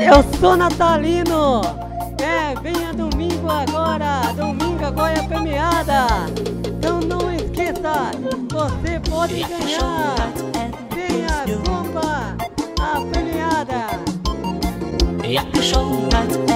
Eu sou natalino. Venha domingo agora. Domingo agora é premiada. Então não esqueça, você pode ganhar. Venha, compra a premiada.